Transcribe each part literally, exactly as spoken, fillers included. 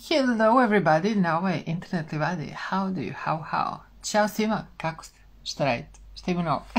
Hello everybody, na ovoj internet livadi. How do you, how, how? Ćao svima, kako ste? Šta radite? Šta ima novo?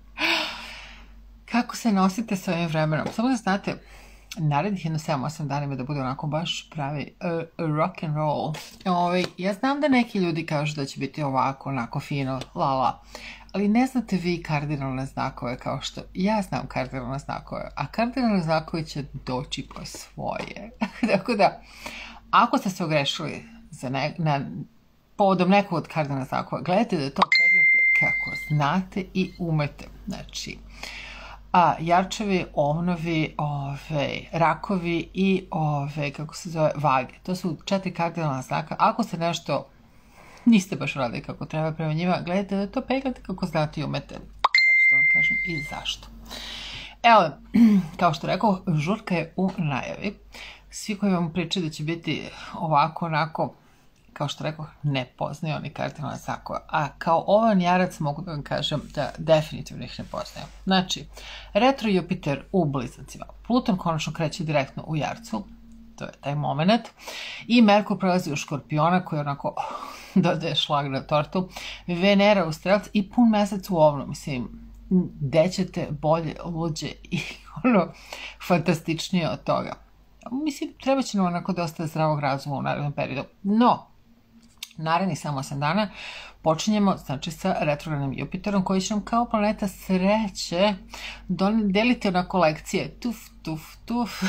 Kako se nosite s ovim vremenom? Samo da znate, narednih jedno sedam osam dana ima da bude onako baš pravi uh, rock and roll. Ove, ja znam da neki ljudi kažu da će biti ovako, onako fino, la la. Ali ne znate vi kardinalne znakove kao što ja znam kardinalne znakove, a kardinalne znakove će doći po svoje. Tako da, ako ste se ogrešili za ne, na, povodom nekog od kardinalnih znakova, gledajte da to peglate kako znate i umete. Znači, a, jarčevi, ovnovi, ove, rakovi i ove, kako se zove, vage. To su četiri kardinalna znaka. Ako se nešto niste baš radili kako treba prema njima, gledajte da to peglate kako znate i umete. Što vam kažem i zašto. Evo, kao što rekao, žurka je u najavi. Svi koji vam pričaju da će biti ovako, onako, kao što rekao, ne poznaju oni kardinalne znakove. A kao ovan jarac mogu da vam kažem da definitivno ih ne poznaju. Znači, retro Jupiter u Blizancima. Pluton konačno kreće direktno u Jarcu. To je taj moment. I Merkur prelazi u Škorpiona koji onako dodaje šlag na tortu. Venera u Strelcu i pun mesec u Ovnu. Mislim, gde ćete bolje, luđe i ono fantastičnije od toga. Mislim, treba će nam onako dosta zdravog razuma u narednom periodu. No, narednih samo osam dana počinjemo, znači, sa retrogradnim Jupiterom koji će nam kao planeta sreće deliti onako lekcije tuf, tuf, tuf,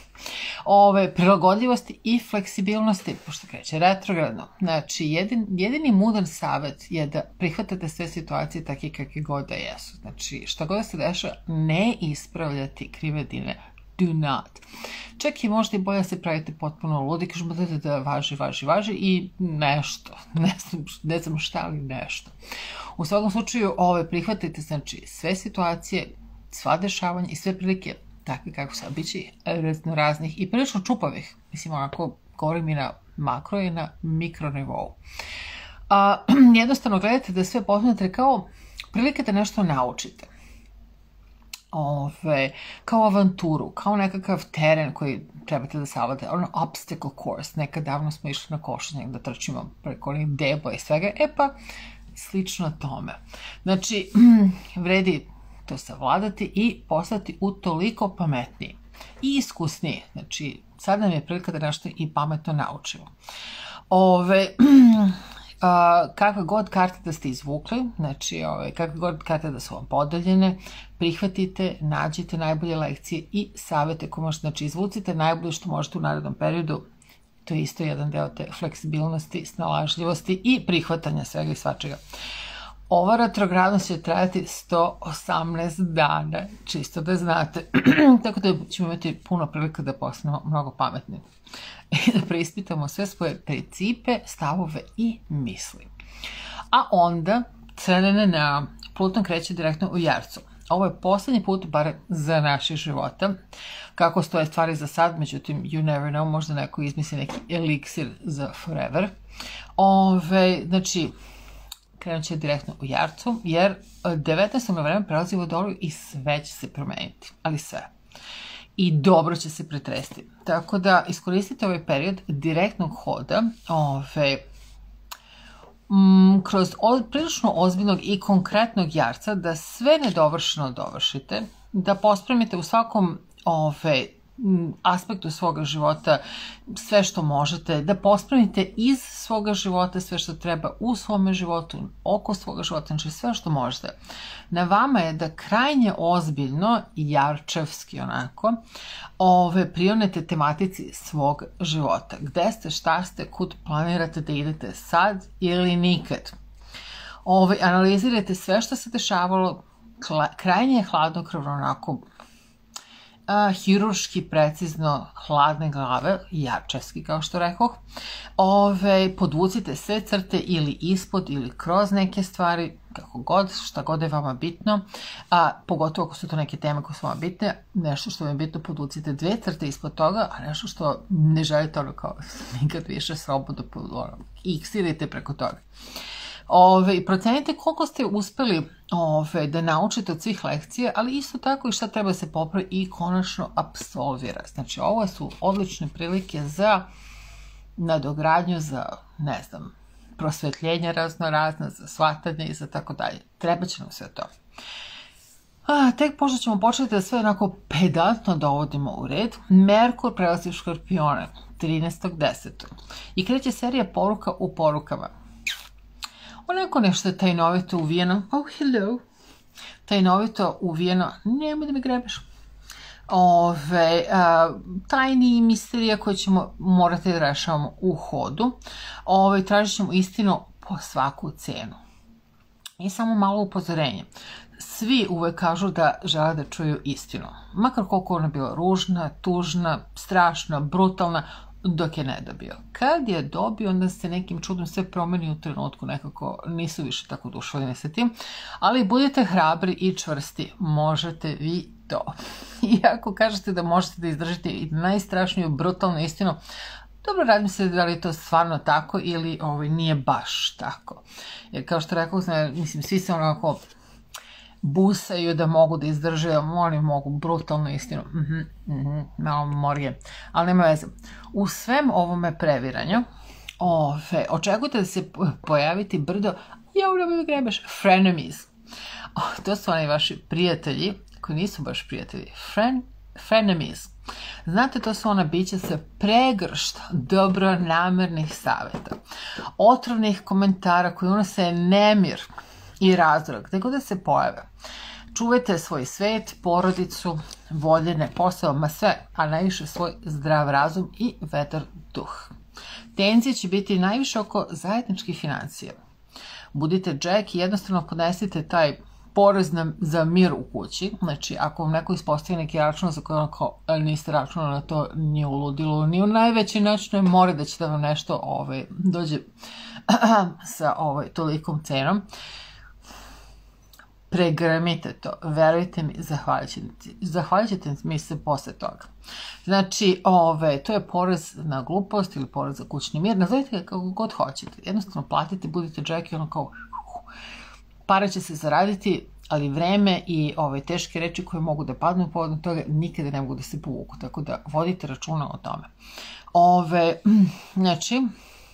ove prilagodljivosti i fleksibilnosti, pošto kreće retrogradno. Znači, jedin, jedini mudan savjet je da prihvatate sve situacije takve kakve god da jesu. Znači, šta god da se dešava, ne ispravljati krivedine. Do not. Čak i možda i bolje da se pravite potpuno ludi, kažemo da, da važi, važi, važi i nešto. Ne znam, ne znam šta, ali nešto. U svakom slučaju, ove prihvatite, znači, sve situacije, sva dešavanja i sve prilike takve kako sad biće raznoraznih i prilično čupavih. Mislim, onako, govorim i na makro i na mikro nivou. A, jednostavno gledajte da sve posmatrate kao prilike da nešto naučite. Ove, kao avanturu, kao nekakav teren koji trebate da savladate, ono obstacle course. Nekad davno smo išli na košenje da trčimo preko onih deba i svega, e pa slično tome. Znači, vredi to savladati i postati utoliko pametniji i iskusniji. Znači, sad nam je prilika da nešto i pametno naučimo. Ove, a, kakve god karte da ste izvukli, znači, ove, kakve god karte da su vam podeljene, prihvatite, nađite najbolje lekcije i savete koje možete, znači, izvucite najbolje što možete u narednom periodu. To je isto jedan deo te fleksibilnosti, snalažljivosti i prihvatanja svega i svačega. Ova retrogradnost će trajati sto osamnaest dana, čisto da znate. Tako da ćemo imati puno prilika da postanemo mnogo pametni. I da preispitamo sve svoje principe, stavove i misli. A onda, crnene na Pluton kreće direktno u Jarcu. Ovo je poslednji put, bar za naših života. Kako stoje stvari za sad, međutim, you never know, možda neko izmisli neki eliksir za forever. Ove, znači, krenut će direktno u Jarcu, jer devetnaestog novembra prelazi u Vodoliju i sve će se promeniti, ali sve. I dobro će se pretresti. Tako da iskoristite ovaj period direktnog hoda, ove, m, kroz od, prilično ozbiljnog i konkretnog Jarca, da sve nedovršeno dovršite, da pospremite u svakom ove, aspektu svoga života sve što možete, da pospravite iz svoga života sve što treba u svome životu, oko svoga života, znači sve što možete. Na vama je da krajnje ozbiljno i jarčevski onako ove, prionete tematici svog života. Gde ste, šta ste, kud planirate da idete sad ili nikad. Ove, analizirajte sve što se dešavalo, krajnje je hladnokrvno onako Uh, hirurški, precizno, hladne glave, jarčevski, kao što rekoh. Ove, podvucite sve crte ili ispod ili kroz neke stvari, kako god, šta god je vama bitno, a pogotovo ako su to neke teme koje su vama bitne, nešto što vam je bitno, podvucite dve crte ispod toga, a nešto što ne želite ono kao nikad više slobodno, ono, iksirajte preko toga. Ove, i procenite koliko ste uspeli ove, da naučite od svih lekcija, ali isto tako i šta treba da se popravi i konačno apsolvira. Znači, ovo su odlične prilike za nadogradnju, za, ne znam, prosvetljenje razno razno, za shvatanje i za tako dalje. Treba će nam sve to. A, tek pošto ćemo početi da sve onako pedantno dovodimo u red, Merkur prelazi u Škorpione trinaestog desetog i kreće serija poruka u porukama. Onako nešto je tajnovito uvijeno, oh hello, tajnovito uvijeno, nemoj da me grebeš. Ove, a, tajni misterija koje ćemo morati da rešavamo u hodu. Ove, tražit ćemo istinu po svaku cenu. I samo malo upozorenje. Svi uvek kažu da žele da čuju istinu. Makar koliko ona bila ružna, tužna, strašna, brutalna, dok je ne dobio. Kad je dobio, onda se nekim čudom sve promeni u trenutku, nekako nisu više tako oduševljeni sa tim, ali budite hrabri i čvrsti, možete vi to. I ako kažete da možete da izdržite i najstrašniju brutalnu istinu, dobro, radim se da li je to stvarno tako ili ovaj, nije baš tako. Jer kao što rekao, mislim, svi se onako busaju da mogu da izdrže, oni mogu brutalnu istinu, mm-hmm, mm-hmm, malo morije, ali nema veze. U svem ovome previranju, ove, očekujte da se pojaviti brdo, ja uljubim da grebeš, frenemies. Oh, to su oni vaši prijatelji, koji nisu baš prijatelji, Fren, frenemies. Znate, to su ona bića sa pregršt dobronamernih savjeta, otrovnih komentara koji unose nemir i razdrag, gde god da se pojave. Čuvajte svoj svet, porodicu, voljene, posao, ma sve, a najviše svoj zdrav razum i vedar duh. Tenzije će biti najviše oko zajedničkih financija. Budite Jack i jednostavno podnesite taj porez za mir u kući. Znači, ako vam neko ispostavi neki račun za koji onako niste računali na to, nije u ludilu, ni u najveći način mora da će da vam nešto ovaj, dođe sa ovaj, tolikom cenom. Pregrmite to, verujte mi, zahvalit ćete mi se posle toga. Znači, ove, to je porez na glupost ili porez za kućni mir, nazovite ga kako god hoćete. Jednostavno platite, budite Jack i ono kao, para će se zaraditi, ali vreme i ove teške reči koje mogu da padnu povodom toga nikada ne mogu da se povuku, tako da vodite računa o tome. Ove, znači,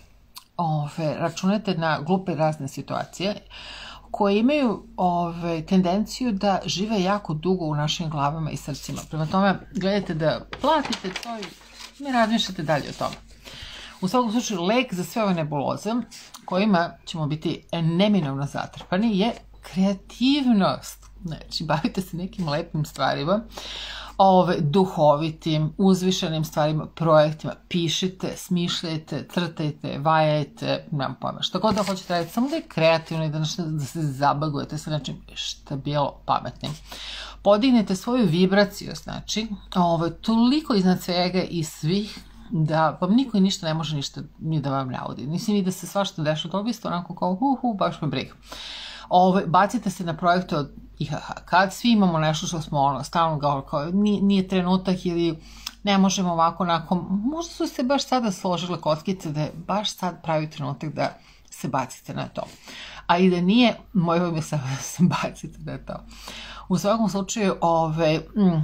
ove, računajte na glupe razne situacije koje imaju ove, tendenciju da žive jako dugo u našim glavama i srcima. Prema tome, gledajte da platite to i ne razmišljate dalje o tome. U svakom slučaju, lek za sve ove nebuloze kojima ćemo biti neminovno zatrpani je kreativnost. Znači, bavite se nekim lepim stvarima, ove, duhovitim, uzvišenim stvarima, projektima, pišite, smišljajte, crtajte, vajajte, nemam pojma, što god da hoćete raditi, samo da je kreativno i da, da se zabagujete sa nečim što je bilo pametnim. Podignete svoju vibraciju, znači, ove, toliko iznad svega i svih, da vam niko i ništa ne može ništa ni da vam naudi. Mislim i da se svašta deša, to biste onako kao hu hu, baš me briga. Ove, bacite se na projekte od I H H. Kad svi imamo nešto što smo ono, stalno govorili kao nije, nije trenutak ili ne možemo ovako onako, možda su se baš sada složile kockice da je baš sad pravi trenutak da se bacite na to. A i da nije, moj vam je sad da se bacite na to. U svakom slučaju, ove, mm,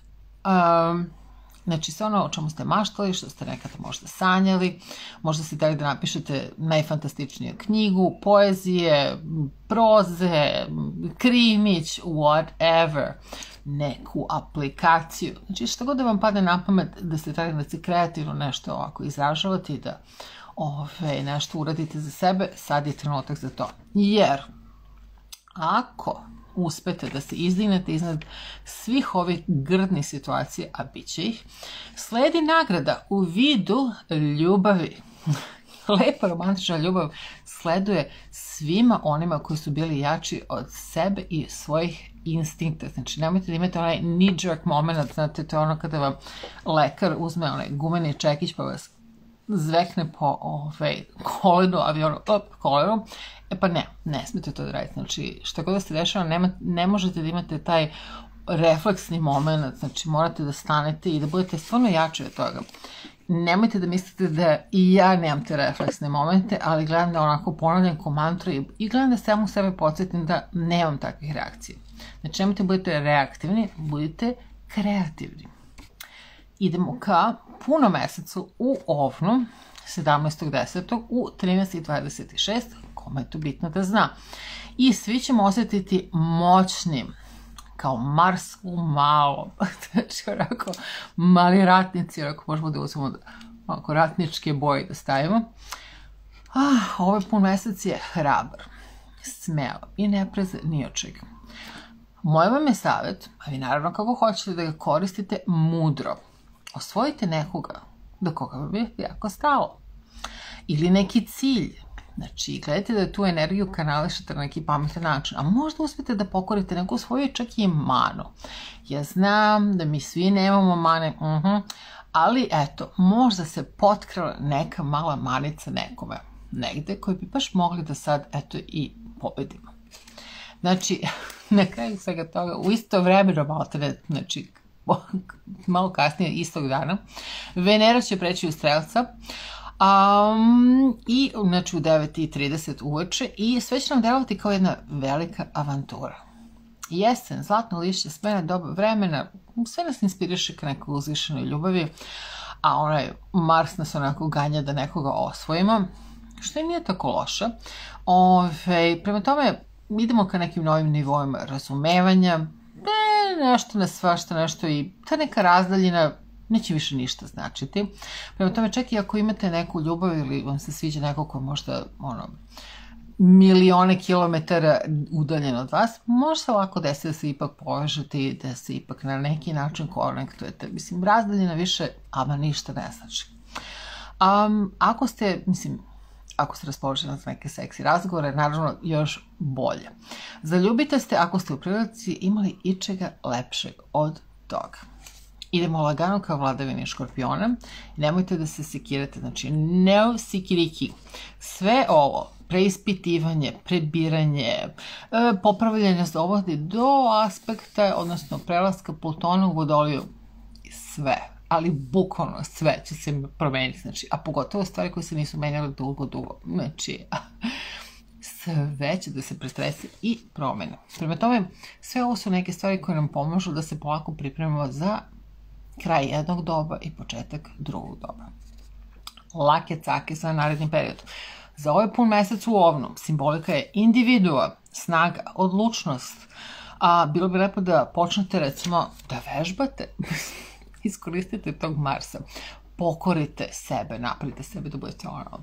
um, znači sve ono o čemu ste maštali, što ste nekada možda sanjali, možda ste hteli da napišete najfantastičniju knjigu, poezije, proze, krimić, whatever, neku aplikaciju. Znači što god da vam padne na pamet da ste hteli da se kreativno nešto ovako izražavate i da ove, nešto uradite za sebe, sad je trenutak za to. Jer ako uspete da se izdignete iznad svih ovih grdnih situacija, a bit će ih, sledi nagrada u vidu ljubavi. Lepa romantična ljubav sleduje svima onima koji su bili jači od sebe i svojih instinkta. Znači, nemojte da imate onaj knee-jerk moment, znate, to je ono kada vam lekar uzme onaj gumeni čekić pa vas zvekne po ovaj, kolenu, avionu, op, kolenu. E pa ne, ne smete to da radite. Znači, što god da se dešava, nema, ne možete da imate taj refleksni moment, znači morate da stanete i da budete stvarno jači od toga. Nemojte da mislite da i ja nemam te refleksne momente, ali gledam da onako ponavljam ko mantru i, i gledam da samo sebe podsjetim da nemam takvih reakcija. Znači, nemojte budete reaktivni, budite kreativni. Idemo ka punomesecu u Ovnu, sedamnaestog desetog u trinaest i dvadeset šest, kome je to bitno da zna. I svi ćemo osjetiti moćnim, kao Mars u malom, znači onako mali ratnici, onako možemo da uzmemo onako ratničke boje da stavimo. Ah, ovaj pun mesec je hrabar, smeo i ne preze ni od čega. Moj vam je savjet, a vi naravno kako hoćete da ga koristite mudro, osvojite nekoga do koga vam je jako stalo. Ili neki cilj. Znači, gledajte da tu energiju kanališete na neki pametan način, a možda uspete da pokorite neku svoju čak i manu. Ja znam da mi svi nemamo mane, uh-huh, ali eto, možda se potkrala neka mala manica nekome negde koji bi baš mogli da sad, eto, i pobedimo. Znači, na kraju svega toga, u isto vremeno, malo te, znači, malo kasnije istog dana, Venera će preći u Strelca, Um, i znači u devet i trideset uveče i sve će nam delovati kao jedna velika avantura. Jesen, zlatno lišće, smena doba vremena, sve nas inspiriše ka nekoj uzvišenoj ljubavi, a onaj Mars nas onako ganja da nekoga osvojimo, što i nije tako loše. Ove, prema tome idemo ka nekim novim nivoima razumevanja, ne, nešto na svašta, nešto i ta neka razdaljina neće više ništa značiti. Prema tome, čak i ako imate neku ljubav ili vam se sviđa neko ko možda ono, milione kilometara udaljen od vas, može se lako desiti da se ipak povežete i da se ipak na neki način konektujete. Mislim, razdaljena više, ama ništa ne znači. Um, ako ste, mislim, ako ste raspoloženi za neke seksi razgovore, naravno još bolje. Zaljubite ste ako ste u prilici imali ičega lepšeg od toga. Idemo lagano kao vladavini Škorpiona. Nemojte da se sekirate, znači no sikiriki. Sve ovo, preispitivanje, prebiranje, popravljanje dovodi do aspekta, odnosno prelaska Plutona u Vodoliju. Sve, ali bukvalno sve će se promeniti. Znači, a pogotovo stvari koje se nisu menjale dugo, dugo. Znači, sve će da se prestresi i promene. Prema tome, sve ovo su neke stvari koje nam pomažu da se polako pripremimo za kraj jednog doba i početak drugog doba. Lake cake za naredni period. Za ovaj pun mesec u Ovnu simbolika je individua, snaga, odlučnost. A bilo bi lepo da počnete recimo da vežbate, iskoristite tog Marsa, pokorite sebe, napravite sebe da budete ono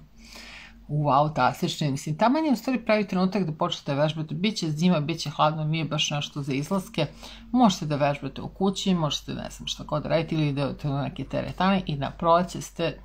wow, tasični. Mislim, taman je u stvari pravi trenutak da počnete vežbati. Biće zima, biće hladno, nije baš nešto za izlaske. Možete da vežbate u kući, možete, ne znam šta god raditi, ili da idete na neke teretane i na proleće ste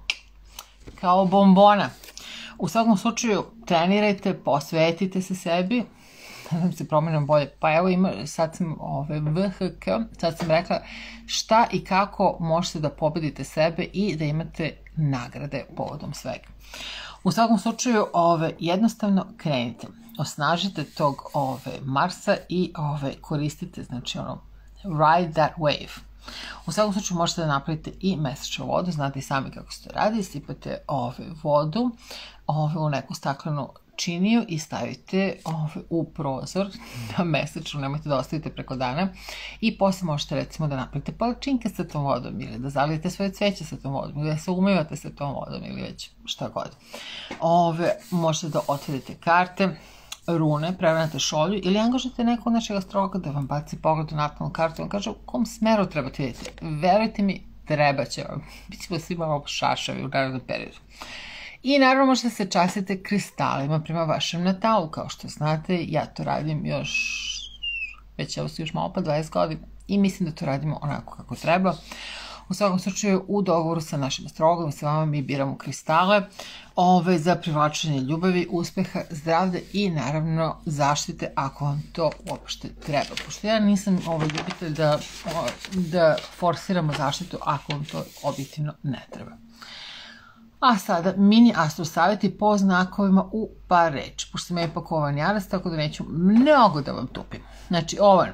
kao bombona. U svakom slučaju, trenirajte, posvetite se sebi, da vam se promenom bolje. Pa evo, ima, sad sam ove, V H K, sad sam rekla šta i kako možete da pobedite sebe i da imate nagrade povodom svega. U svakom slučaju, ove, jednostavno krenite, osnažite tog ove, Marsa i ove, koristite, znači ono, ride that wave. U svakom slučaju možete da napravite i mesečnu vodu, znate i sami kako se to radi, sipate ove, vodu ove, u neku staklenu činiju i stavite ove, u prozor na mesečnu, nemojte da ostavite preko dana i posle možete recimo da napravite palačinke sa tom vodom ili da zalijete svoje cveće sa tom vodom ili da se umivate sa tom vodom ili već šta god. Ove, možete da otvorite karte, rune, prevrnete šolju ili angažujete neko od našeg astrologa da vam baci pogled u natalnu kartu i vam kaže u kom smeru trebate vidjeti. Verujte mi, treba će vam. Bićemo svi malo šašavi u narednom periodu. I naravno možete se častiti kristalima prema vašem natalu. Kao što znate, ja to radim još, već evo su još malo pa dvadeset godina i mislim da to radimo onako kako treba. U svakom slučaju, u dogovoru sa našim astrologom i sa vama mi biramo kristale ove, za privlačenje ljubavi, uspeha, zdravlja i naravno zaštite ako vam to uopšte treba. Pošto ja nisam ovaj, ljubitelj da, da forsiramo zaštitu ako vam to objektivno ne treba. A sada mini astro savjeti po znakovima u par reči. Pošto sam ja ipak ovan jaras, tako da neću mnogo da vam tupim. Znači, ovan.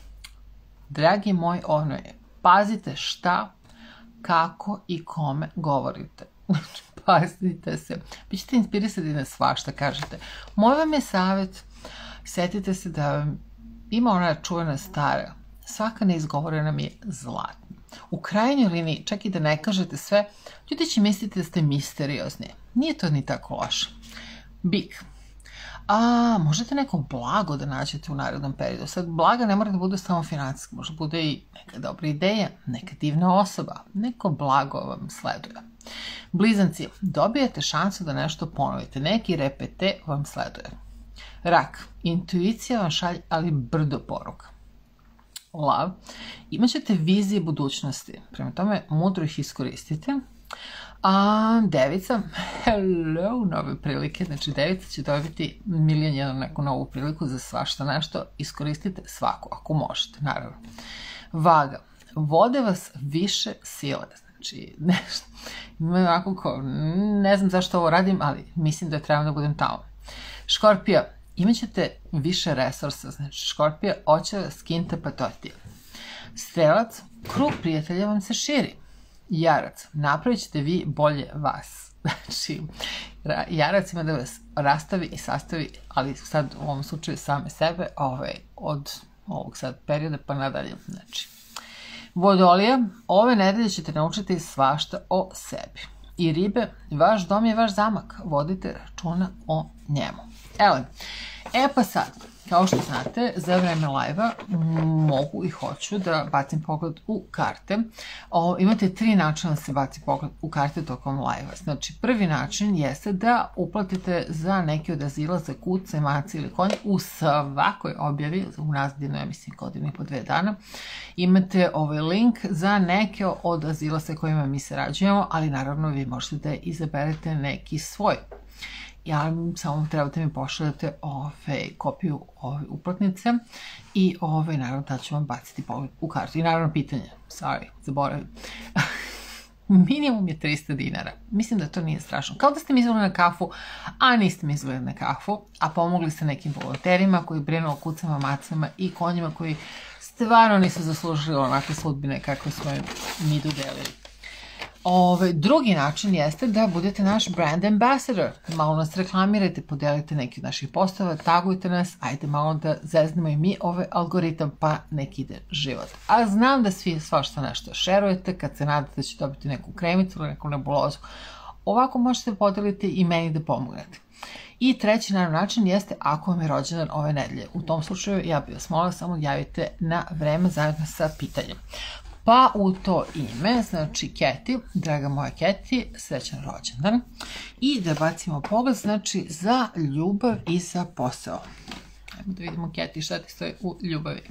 Dragi moj ovnoje, pazite šta, kako i kome govorite. Pazite se. Bićete inspirisati na svašta, kažete. Moj vam je savjet, setite se da vam ima ona čuvena stara. Svaka neizgovorena mi je zlatna. U krajnjoj liniji, čak i da ne kažete sve, ljudi će misliti da ste misteriozni. Nije to ni tako loše. Bik. A, možete neko blago da nađete u narednom periodu. Sad, blaga ne mora da bude samo financijska, može bude i neka dobra ideja, neka divna osoba, neko blago vam sleduje. Blizanci, dobijete šansu da nešto ponovite, neki repete vam sleduje. Rak, intuicija vam šalje, ali brdo poruka. Lav, imat ćete vizije budućnosti, prema tome mudro ih iskoristite. A devica, hello, nove prilike, znači devica će dobiti milion jedan neku novu priliku za svašta nešto, iskoristite svaku, ako možete, naravno. Vaga, vode vas više sile, znači nešto, onako kao, ne znam zašto ovo radim, ali mislim da trebam da budem tamo. Škorpija, imat ćete više resursa, znači Škorpija, hoće vas skinta patotija. Strelac, krug prijatelja vam se širi. Jarac, napravit ćete vi bolje vas. Znači, Jarac ima da vas rastavi i sastavi, ali sad u ovom slučaju same sebe, ovaj, od ovog sad perioda pa nadalje. Znači, Vodolija, ove nedelje ćete naučiti svašta o sebi. I ribe, vaš dom je vaš zamak, vodite računa o njemu. Evo, e pa sad, kao što znate, za vreme live-a mogu i hoću da bacim pogled u karte. O, imate tri načina da se baci pogled u karte tokom live-a. Znači, prvi način jeste da uplatite za neki od azila za kuce, maci ili konje u svakoj objavi, u nazadinu, ja mislim, godinu i po dve dana. Imate ovaj link za neke od azila sa kojima mi sarađujemo, ali naravno vi možete da izaberete neki svoj. Ja samo trebate mi pošaljati ove, kopiju ove uplatnice i ove, naravno da ću vam baciti pogled u kartu. I naravno pitanje, sorry, zaboravim. Minimum je trista dinara. Mislim da to nije strašno. Kao da ste mi izvoli na kafu, a niste mi izvoli na kafu, a pomogli ste nekim volonterima koji brinu o kucama, macama i konjima koji stvarno nisu zaslužili onakve sudbine kakve smo mi dodelili. Ove, drugi način jeste da budete naš brand ambassador. Malo nas reklamirajte, podelite neki od naših postava, tagujte nas, ajde malo da zeznemo i mi ovaj algoritam, pa nek ide život. A znam da svi svašta nešto šerujete kad se nadate da će dobiti neku kremicu ili neku nebulozu. Ovako možete podeliti i meni da pomognete. I treći naravno način jeste ako vam je rođendan ove nedelje. U tom slučaju ja bih vas molila samo javite na vreme zajedno sa pitanjem. Pa u to ime, znači Keti, draga moja Keti, srećan rođendan. I da bacimo pogled, znači za ljubav i za posao. Ajmo da vidimo Keti šta ti stoji u ljubavi.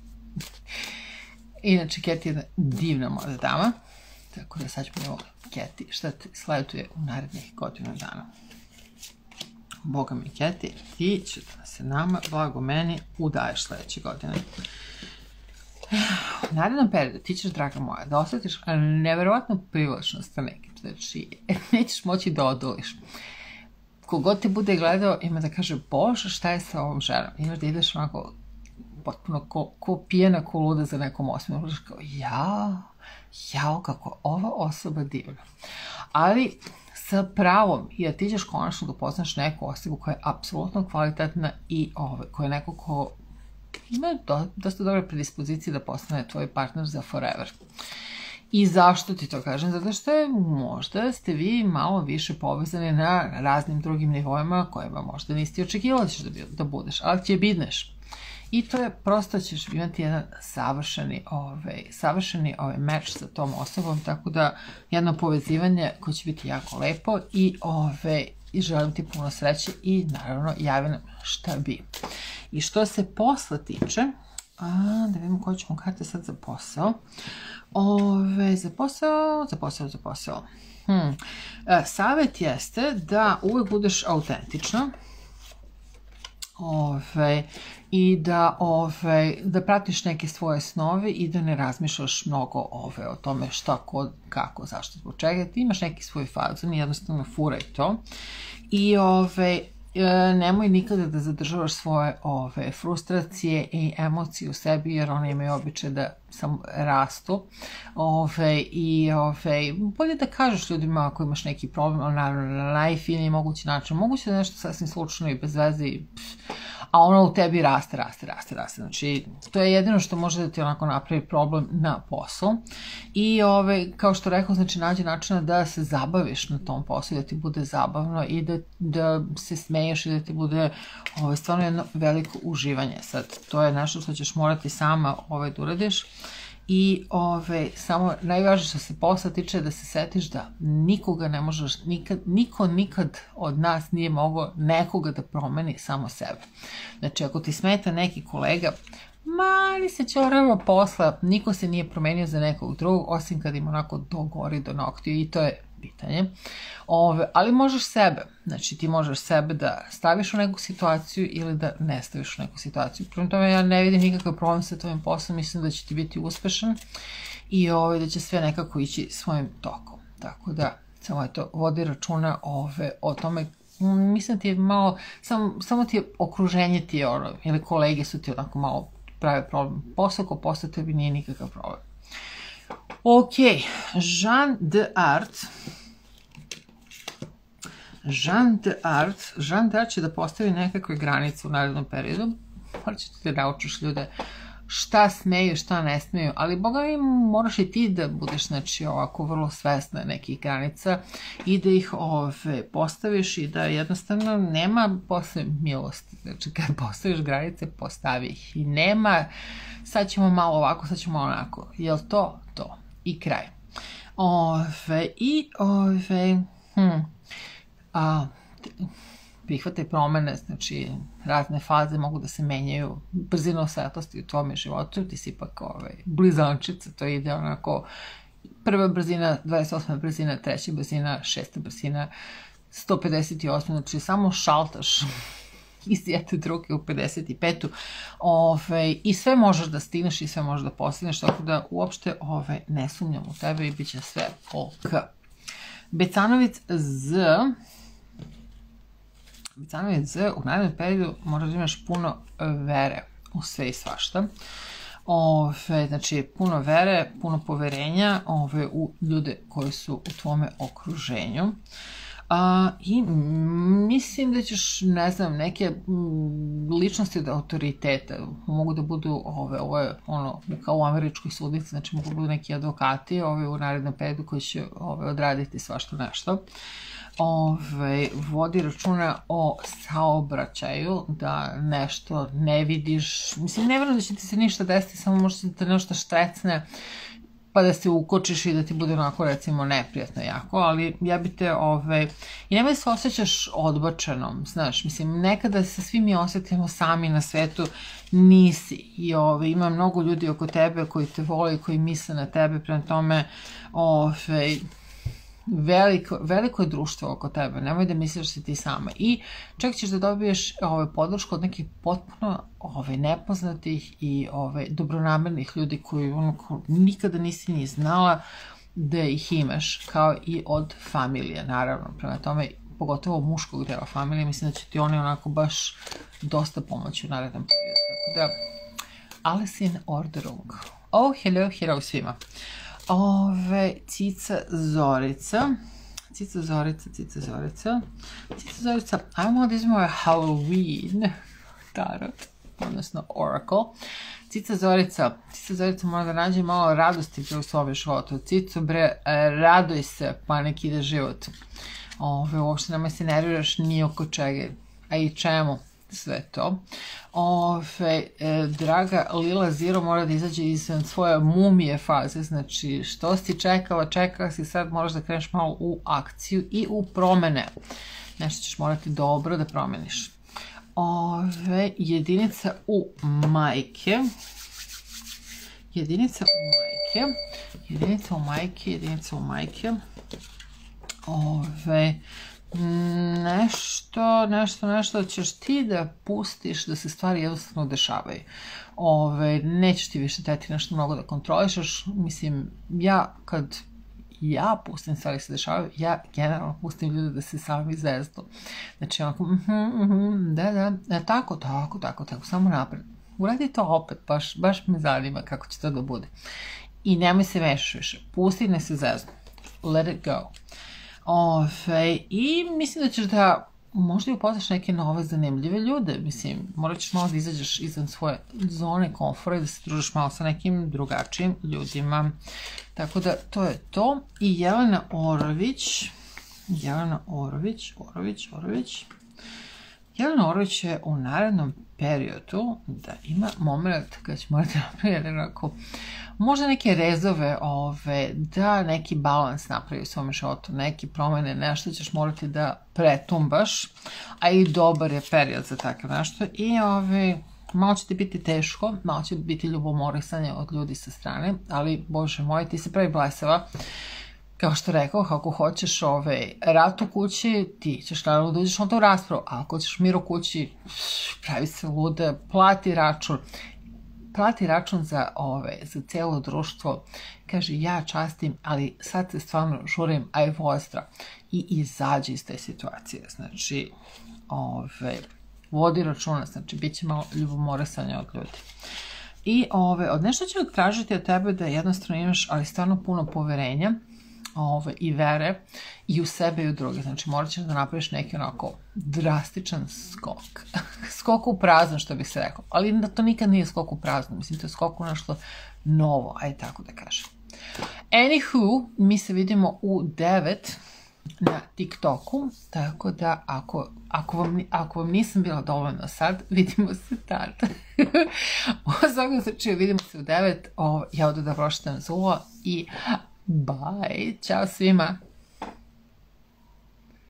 Inače Keti je jedna divna mlada dama, tako da sad ćemo vidimo Keti šta ti sleduje u narednih godinu dana. Boga mi Keti, ti će da se nama, blago meni, udaješ sledeće godine. U narednom periodu ti ćeš, draga moja, da osjetiš neverovatnu privlačnost sa nekim, znači nećeš moći da odoliš. Kogod te bude gledao ima da kaže, bože, šta je sa ovom ženom? Imaš da ideš onako potpuno ko, ko pijena, ko luda za nekom osmijom. Kao, jao, jao, kako ova osoba divna. Ali sa pravom, jer ti ćeš konačno da upoznaš neku osobu koja je apsolutno kvalitetna i ove, koja je neko ko ima do, dosta dobre predispozicije da postane tvoj partner za forever. I zašto ti to kažem? Zato što je možda ste vi malo više povezani na raznim drugim nivoima kojima možda niste očekivali da ćeš da, da budeš, ali će bidneš. I to je prosto ćeš imati jedan savršeni, ovaj, savršeni ovaj meč sa tom osobom, tako da jedno povezivanje koje će biti jako lepo i, ovaj, i želim ti puno sreće i naravno javi nam šta bi. I što se posla tiče, a, da vidimo koje ćemo karte sad za posao. Ove, za posao, za posao, za posao. Hmm. E, savjet jeste da uvek budeš autentična. Ove, i da, ove, da pratiš neke svoje snove i da ne razmišljaš mnogo ove, o tome šta, kod, kako, zašto, zbog čega. Ti imaš neki svoj fazon i jednostavno furaj to. I ove, nemoj nikada da zadržavaš svoje ove, frustracije i emocije u sebi, jer one imaju običaj da samo rastu. Ove, I ove, bolje da kažeš ljudima ako imaš neki problem, ali naravno na najfiniji mogući način. Moguće da nešto sasvim slučajno i bez veze, a ono u tebi raste, raste, raste, raste. Znači, to je jedino što može da ti onako napravi problem na poslu. I ove, kao što rekao, znači, nađi načina da se zabaviš na tom poslu, da ti bude zabavno i da, da se smeješ i da ti bude ove, stvarno jedno veliko uživanje. Sad, to je nešto što ćeš morati sama ove, da uradiš. I ove, samo najvažnije što se posla tiče da se setiš da nikoga ne možeš, nikad, niko nikad od nas nije mogao nekoga da promeni, samo sebe. Znači, ako ti smeta neki kolega, mali se ćorava posla, niko se nije promenio za nekog drugog, osim kad im onako dogori do noktiju i to je pitanje. Ove, ali možeš sebe, znači ti možeš sebe da staviš u neku situaciju ili da ne staviš u neku situaciju. Prema tome ja ne vidim nikakav problem sa tvojim poslom, mislim da će ti biti uspešan i ove, da će sve nekako ići svojim tokom. Tako da, samo je to, vodi računa ove, o tome. Mislim ti je malo, samo, samo ti je okruženje ti je ono, ili kolege su ti onako malo prave problem. Posao ko posao tebi nije nikakav problem. Ok, Jeanne d'Arc. Jeanne d'Arc. Jeanne d'Arc će da postavi nekakve granice u narednom periodu. Morat će ti da naučiš ljude šta smeju, šta ne smeju, ali boga mi moraš i ti da budeš, znači, ovako vrlo svesna nekih granica i da ih ove, postaviš i da jednostavno nema posle milosti. Znači, kad postaviš granice, postavi ih. I nema, sad ćemo malo ovako, sad ćemo onako. Jel to? To. I kraj. Ove, i ove, hm, a, prihvataj promene, znači razne faze mogu da se menjaju, brzina svetlosti u tvojom životu, ti si ipak ovaj, blizančica, to ide onako prva brzina, dvadeset osma brzina, treća brzina, šesta brzina, sto pedeset osma, znači samo šaltaš iz jedne druge u pedeset petu Ove, i sve možeš da stigneš i sve možeš da postigneš, tako da uopšte ove, ne sumnjam u tebe i bit će sve ok. Becanovic Z. Becanovic Z, u narednom periodu moraš da imaš puno vere u sve i svašta. Ove, znači, puno vere, puno poverenja ove, u ljude koji su u tvome okruženju. A, I mislim da ćeš, ne znam, neke ličnosti od autoriteta, mogu da budu, ove, ovo je ono, kao u američkoj sudnici, znači mogu da budu neki advokati ove, u narednom periodu koji će ove, odraditi svašta nešto. Ove, vodi računa o saobraćaju, da nešto ne vidiš, mislim, ne vjerujem da će ti se ništa desiti, samo možda se te nešto štrecne, pa da se ukočiš i da ti bude onako, recimo, neprijatno jako, ali ja bi te, ove, i nemoj se osjećaš odbačenom, znaš, mislim, nekada se svi mi osjetimo sami na svetu, nisi, i ove, ima mnogo ljudi oko tebe koji te vole i koji misle na tebe, prema tome, ove, Veliko, veliko je društvo oko tebe, nemoj da misliš da si ti sama. I čak ćeš da dobiješ ove, podršku od nekih potpuno ove, nepoznatih i ove, dobronamernih ljudi koji onako, nikada nisi ni znala da ih imaš, kao i od familije, naravno. Prema tome, pogotovo muškog dela familije, mislim da će ti oni onako baš dosta pomoći u narednom periodu. Tako da, alles in Ordnung. Oh, hello, hello svima. Ove, Cica Zorica, Cica Zorica, Cica Zorica, Cica Zorica, ajmo da izmemo Halloween tarot, odnosno Oracle. Cica Zorica, Cica Zorica mora da nađe malo radosti u svome životu. Cico bre, raduj se, pa nek ide život. Ove, uopšte nemoj se nerviraš ni oko čega, a i čemu sve to. Ove, e, draga Lila Zero mora da izađe iz svoje mumije faze, znači što si čekala, čekala si, sad moraš da kreneš malo u akciju i u promene. Nešto ćeš morati dobro da promeniš. Ove, jedinica u majke. Jedinica u majke. Jedinica u majke, jedinica u majke. Ove, nešto, nešto, nešto ćeš ti da pustiš da se stvari jednostavno dešavaju. Ove, nećeš ti više teti nešto mnogo da kontrolišeš. Mislim, ja kad ja pustim stvari se dešavaju, ja generalno pustim ljude da se sami zezdu. Znači, onako, mhm, mhm, da, da, tako, tako, tako, tako, samo napred. Uradi to opet, baš, baš me zanima kako će to da bude. I nemoj se mešaš više. Pusti, ne se zezdu. Let it go. Ove, i mislim da ćeš da možda i upoznaš neke nove zanimljive ljude, mislim, morat ćeš malo da izađeš izvan svoje zone komfora i da se družiš malo sa nekim drugačijim ljudima. Tako da, to je to. I Jelena Orović, Jelena Orović, Orović, Orović, Jelena Orović je u narednom periodu da ima moment kada će morati napraviti onako, možda neke rezove, ove, da neki balans napravi u svom životu, neke promene, nešto ćeš morati da pretumbaš, a i dobar je period za tako nešto i ove, malo će ti biti teško, malo će biti ljubomorisanje od ljudi sa strane, ali Bože moj, ti se pravi blesava. Kao što rekao, ako hoćeš ovaj rat u kući, ti ćeš naravno da uđeš onda u raspravu, a ako hoćeš mir u kući, pravi se luda, plati račun. Plati račun za, ove, za cijelo društvo. Kaže, ja častim, ali sad se stvarno žurim, aj vostra. I izađi iz te situacije. Znači, ove, vodi računa, znači, bit će malo ljubomorisanja od ljudi. I ove, od nešto će tražiti od tebe da jednostavno imaš, ali stvarno puno poverenja, Ove, i vere i u sebe i u druge. Znači, morat ćeš da napraviš neki onako drastičan skok. Skok u prazno, što bih se rekao. Ali da to nikad nije skok u prazno. Mislim, to je skok u nešto novo, ajde tako da kažem. Anywho, mi se vidimo u devet na TikToku, tako da ako, ako, vam, ako vam nisam bila dovoljno sad, vidimo se tad. U svakom slučaju, vidimo se u devet. O, ja odu da pročitam zulo i bye. Ćao svima.